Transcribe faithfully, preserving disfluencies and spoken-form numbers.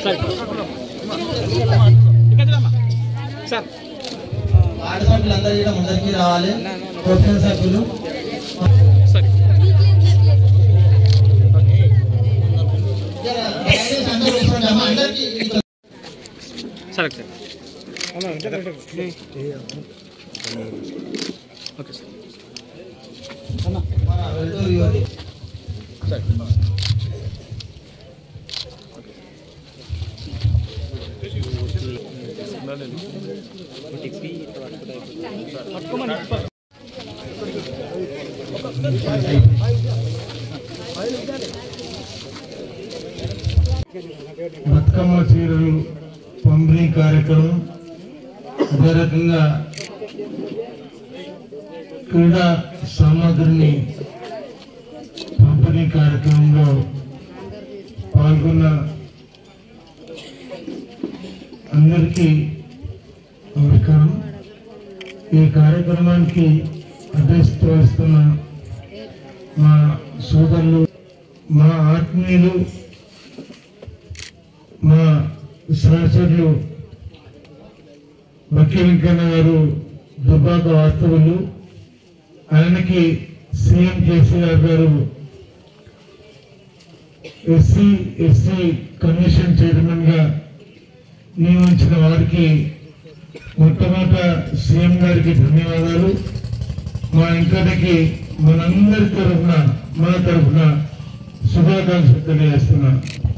Ward సభ్యులందరూ కూడా ముందరికి రావాలి. ప్రొఫెషనల్ సభ్యులు బతుకమ్మ చీరలు పంపిణీ కార్యక్రమం, అదే రకంగా క్రీడా సామాగ్రిని పంపిణీ కార్యక్రమంలో పాల్గొన్న అందరికీ నమస్కారం. ఈ కార్యక్రమానికి అధ్యక్షత వహిస్తున్న మా సోదరులు, మా ఆత్మీయులు, మా సహచరులు బక్కి వెంకన్న గారు దుబ్బాక వాస్తవులు, ఆయనకి సీఎం కేసీఆర్ గారు ఎస్సీ ఎస్సీ కమిషన్ చైర్మన్ గా నియమించిన వారికి మొట్టమొదట సీఎం గారికి ధన్యవాదాలు. మా ఇంటికి మనందరి తరఫున మన తరఫున శుభాకాంక్షలు తెలియజేస్తున్నాను.